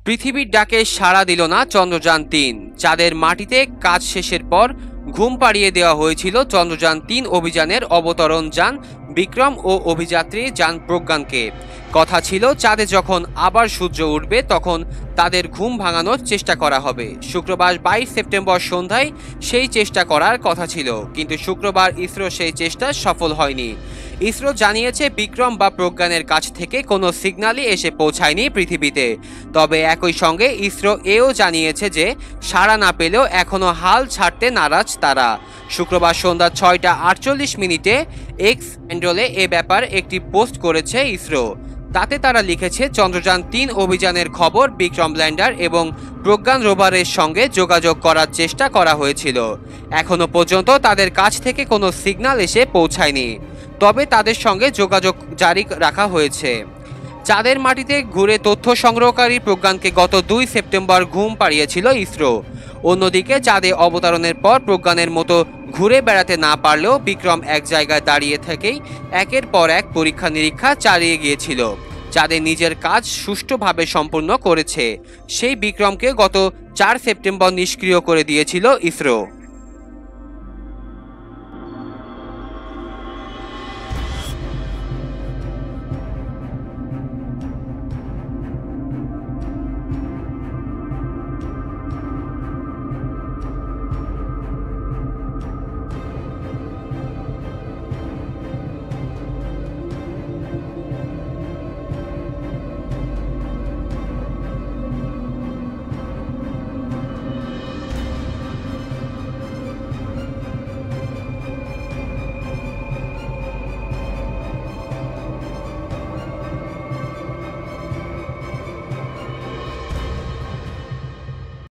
পৃথিবীর ডাকে সাড়া দিল না চন্দ্রযান-3। চাঁদের মাটিতে কাজ শেষের পর ঘুম পাড়িয়ে দেওয়া হয়েছিল চন্দ্রযান-3 অভিযানের অবতরণ যান বিক্রম ও অভিযাত্রী যান প্রজ্ঞানকে। কথা ছিল চাঁদে যখন আবার সূর্য উঠবে তখন তাদের ঘুম ভাঙানোর চেষ্টা করা হবে। শুক্রবার 22 সেপ্টেম্বর সন্ধ্যায় সেই চেষ্টা করার কথা ছিল, কিন্তু শুক্রবার ইসরো সেই চেষ্টা সফল হয়নি। ইসরো জানিয়েছে বিক্রম বা প্রজ্ঞানের কাছ থেকে কোনো সিগন্যালই এসে পৌঁছায়নি পৃথিবীতে। তবে একই সঙ্গে ইসরো এও জানিয়েছে যে সাড়া না পেলেও এখনও হাল ছাড়তে নারাজ তারা। শুক্রবার সন্ধ্যা 6:48 এক্স হ্যান্ডলে এ ব্যাপার একটি পোস্ট করেছে ইসরো। তাতে তারা লিখেছে, চন্দ্রযান-3 অভিযানের খবর বিক্রম ল্যান্ডার এবং প্রজ্ঞান রোভারের সঙ্গে যোগাযোগ করার চেষ্টা করা হয়েছিল। এখনো পর্যন্ত তাদের কাছ থেকে কোনো সিগন্যাল এসে পৌঁছায়নি, তবে তাদের সঙ্গে যোগাযোগ জারি রাখা হয়েছে। চাঁদের মাটিতে ঘুরে তথ্য সংগ্রহকারী প্রজ্ঞানকে গত 2 সেপ্টেম্বর ঘুম পাড়িয়েছিল ইসরো। অন্যদিকে চাঁদে অবতরণের পর প্রজ্ঞানের মতো ঘুরে বেড়াতে না পারলেও বিক্রম এক জায়গায় দাঁড়িয়ে থেকেই একের পর এক পরীক্ষা নিরীক্ষা চালিয়ে গিয়েছিল। চাঁদে নিজের কাজ সুষ্ঠুভাবে সম্পূর্ণ করেছে। সেই বিক্রমকে গত 4 সেপ্টেম্বর নিষ্ক্রিয় করে দিয়েছিল ইসরো।